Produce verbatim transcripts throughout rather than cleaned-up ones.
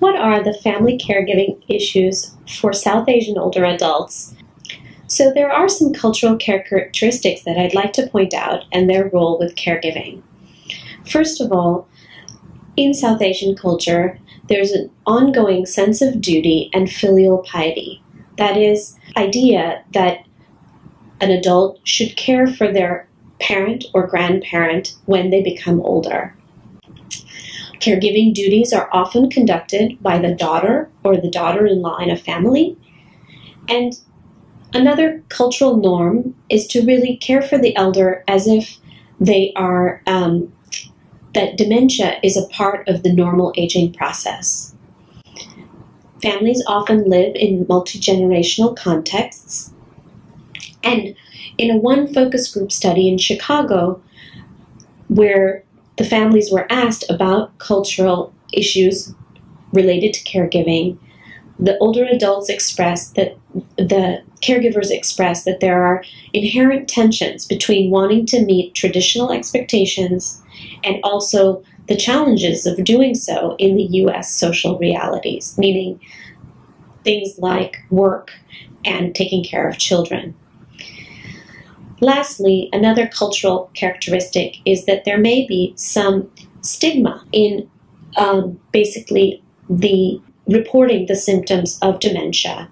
what are the family caregiving issues for South Asian older adults? So there are some cultural characteristics that I'd like to point out and their role with caregiving. First of all, in South Asian culture, there's an ongoing sense of duty and filial piety. That is, idea that an adult should care for their parent or grandparent when they become older. Caregiving duties are often conducted by the daughter or the daughter-in-law in a family. And another cultural norm is to really care for the elder as if they are, um, that dementia is a part of the normal aging process. Families often live in multi-generational contexts. And in a one focus group study in Chicago, where the families were asked about cultural issues related to caregiving, the older adults expressed that, the caregivers expressed that there are inherent tensions between wanting to meet traditional expectations and also the challenges of doing so in the U S social realities, meaning things like work and taking care of children. Lastly, another cultural characteristic is that there may be some stigma in um, basically the reporting the symptoms of dementia,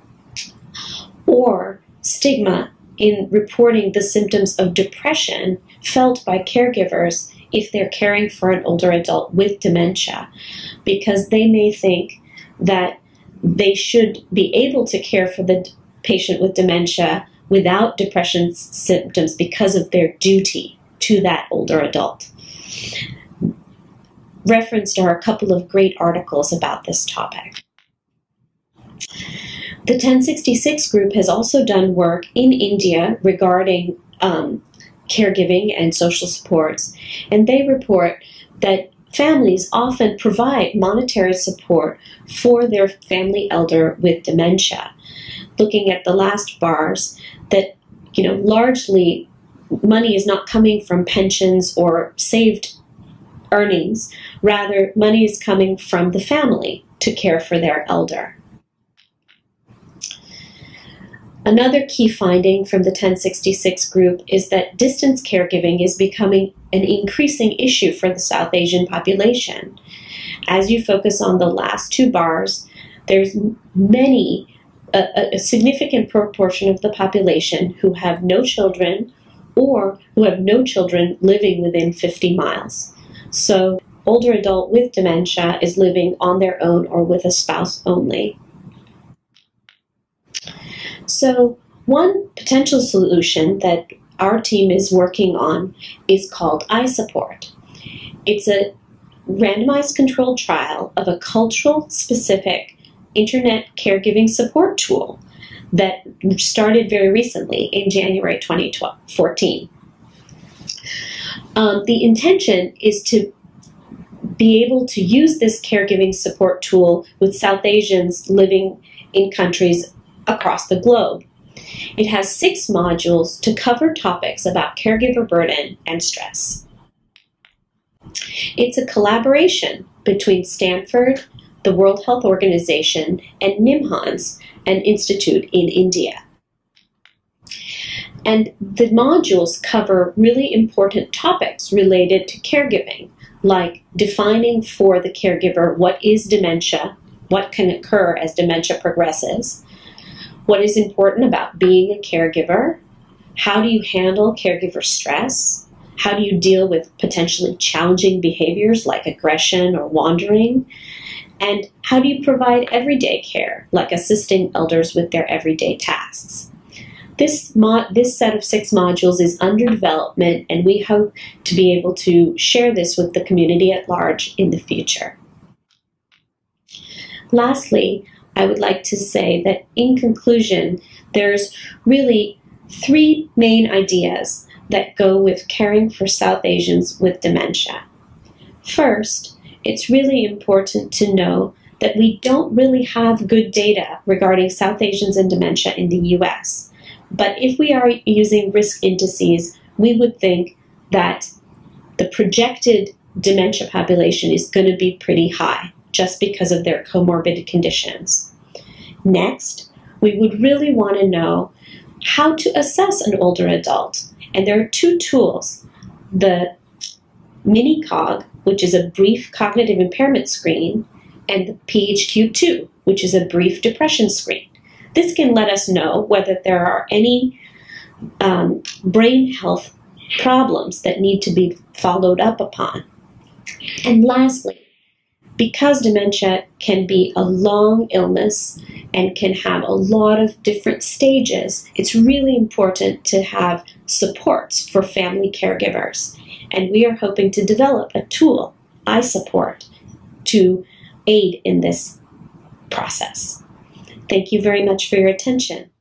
or stigma in reporting the symptoms of depression felt by caregivers if they're caring for an older adult with dementia, because they may think that they should be able to care for the patient with dementia without depression symptoms because of their duty to that older adult. Referenced are a couple of great articles about this topic. The ten sixty-six group has also done work in India regarding um, caregiving and social supports, and they report that families often provide monetary support for their family elder with dementia. Looking at the last bars, that, you know, largely money is not coming from pensions or saved earnings. Rather, money is coming from the family to care for their elder. Another key finding from the ten sixty-six group is that distance caregiving is becoming an increasing issue for the South Asian population. As you focus on the last two bars, there's many, a, a significant proportion of the population who have no children or who have no children living within fifty miles. So older adult with dementia is living on their own or with a spouse only. So one potential solution that our team is working on is called iSupport. It's a randomized controlled trial of a cultural specific internet caregiving support tool that started very recently in January twenty fourteen. Um, the intention is to be able to use this caregiving support tool with South Asians living in countries across the globe. It has six modules to cover topics about caregiver burden and stress. It's a collaboration between Stanford, the World Health Organization, and NIMHANS, an institute in India. And the modules cover really important topics related to caregiving, like defining for the caregiver what is dementia, what can occur as dementia progresses, what is important about being a caregiver, how do you handle caregiver stress, how do you deal with potentially challenging behaviors like aggression or wandering, and how do you provide everyday care, like assisting elders with their everyday tasks. This, mod, this set of six modules is under development, and we hope to be able to share this with the community at large in the future. Lastly, I would like to say that in conclusion, there's really three main ideas that go with caring for South Asians with dementia. First, it's really important to know that we don't really have good data regarding South Asians and dementia in the U S. But if we are using risk indices, we would think that the projected dementia population is going to be pretty high. just because of their comorbid conditions. Next, we would really want to know how to assess an older adult. And there are two tools, the Mini-Cog, which is a brief cognitive impairment screen, and the P H Q two, which is a brief depression screen. This can let us know whether there are any um, brain health problems that need to be followed up upon. And lastly, because dementia can be a long illness and can have a lot of different stages, it's really important to have supports for family caregivers. And we are hoping to develop a tool, iSupport, to aid in this process. Thank you very much for your attention.